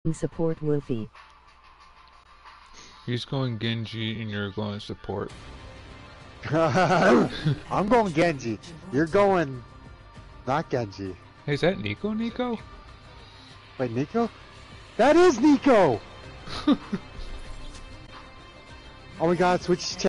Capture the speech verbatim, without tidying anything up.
Support Wolfie. He's going Genji and you're going support. I'm going Genji. You're going not Genji. Hey, is that Nico? Nico? Wait, Nico? That is Nico! Oh my god, switch